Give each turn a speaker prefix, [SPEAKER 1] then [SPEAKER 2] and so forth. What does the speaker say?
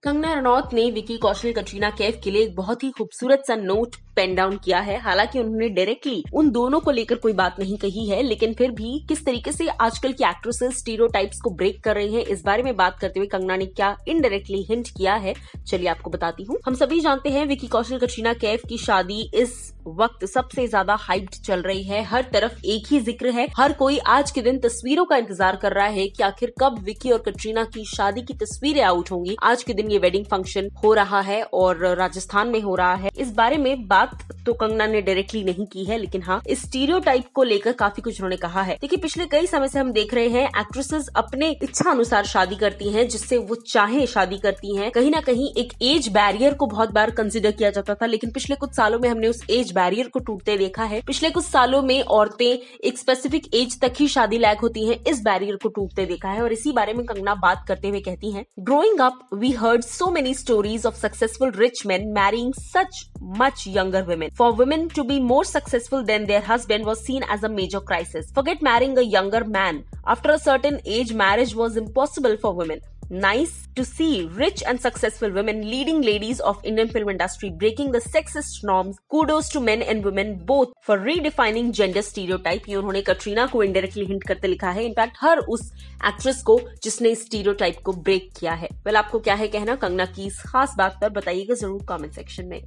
[SPEAKER 1] कंगना रनौत ने विकी कौशल कटरीना कैफ के लिए एक बहुत ही खूबसूरत सा नोट पेन डाउन किया है। हालांकि उन्होंने डायरेक्टली उन दोनों को लेकर कोई बात नहीं कही है, लेकिन फिर भी किस तरीके से आजकल की एक्ट्रेसेस स्टीरियोटाइप्स को ब्रेक कर रही हैं, इस बारे में बात करते हुए कंगना ने क्या इनडायरेक्टली हिंट किया है, चलिए आपको बताती हूँ। हम सभी जानते हैं विकी कौशल कटरीना कैफ की शादी इस वक्त सबसे ज्यादा हाइप्ड चल रही है। हर तरफ एक ही जिक्र है, हर कोई आज के दिन तस्वीरों का इंतजार कर रहा है कि आखिर कब विकी और कटरीना की शादी की तस्वीरें आउट होंगी। आज के दिन ये वेडिंग फंक्शन हो रहा है और राजस्थान में हो रहा है। इस बारे में बात तो कंगना ने डायरेक्टली नहीं की है, लेकिन हाँ, इस स्टीरियोटाइप को लेकर काफी कुछ उन्होंने कहा है। देखिए, पिछले कई समय से हम देख रहे हैं एक्ट्रेसेस अपने इच्छा अनुसार शादी करती हैं, जिससे वो चाहे शादी करती हैं। कहीं ना कहीं एक एज बैरियर को बहुत बार कंसिडर किया जाता था, लेकिन पिछले कुछ सालों में हमने उस एज बैरियर को टूटते देखा है। पिछले कुछ सालों में औरतें एक स्पेसिफिक एज तक ही शादी लायक होती हैं, इस बैरियर को टूटते देखा है। और इसी बारे में कंगना बात करते हुए कहती हैं, growing up we heard so many stories of successful rich men marrying such much younger women. For women to be more successful than their husband was seen as a major crisis. Forget marrying a younger man. After a certain age, marriage was impossible for women. Nice to see rich and successful women, leading ladies of Indian film industry, breaking the sexist norms. Kudos to men and women both for redefining gender stereotype. ये उन्होंने कटरीना को indirectly hint करते लिखा है। In fact हर उस actress को जिसने इस स्टीरियोटाइप को ब्रेक किया है। वेल, आपको क्या है कहना कंगना की इस खास बात पर, बताइएगा जरूर कमेंट सेक्शन में।